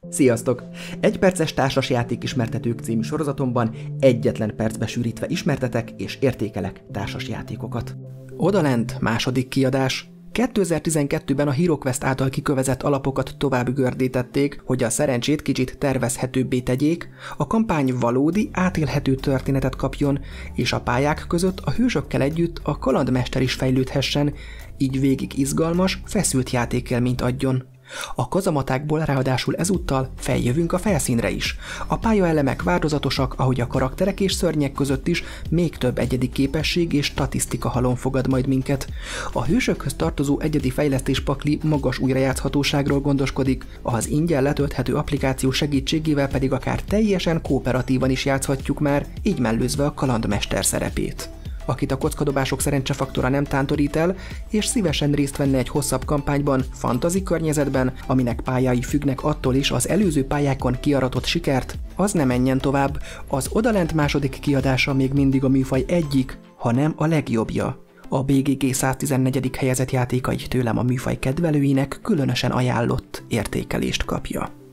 Sziasztok! Egyperces társasjáték ismertetők című sorozatomban egyetlen percbe sűrítve ismertetek és értékelek társasjátékokat. Odalent második kiadás. 2012-ben a HeroQuest által kikövezett alapokat tovább gördítették, hogy a szerencsét kicsit tervezhetőbbé tegyék, a kampány valódi, átélhető történetet kapjon, és a pályák között a hősökkel együtt a kalandmester is fejlődhessen, így végig izgalmas, feszült játékélményt adjon. A kazamatákból ráadásul ezúttal feljövünk a felszínre is. A pályaelemek változatosak, ahogy a karakterek és szörnyek között is még több egyedi képesség és statisztika halom fogad majd minket. A hősökhöz tartozó egyedi fejlesztéspakli magas újrajátszhatóságról gondoskodik, az ingyen letölthető applikáció segítségével pedig akár teljesen kooperatívan is játszhatjuk már, így mellőzve a kalandmester szerepét. Akit a kockadobások szerencsefaktora nem tántorít el, és szívesen részt venne egy hosszabb kampányban, fantasy környezetben, aminek pályái függnek attól is az előző pályákon kiaratott sikert, az ne menjen tovább, az Odalent második kiadása még mindig a műfaj egyik, ha nem a legjobbja. A BGG 114. helyezett játéka így tőlem a műfaj kedvelőinek különösen ajánlott értékelést kapja.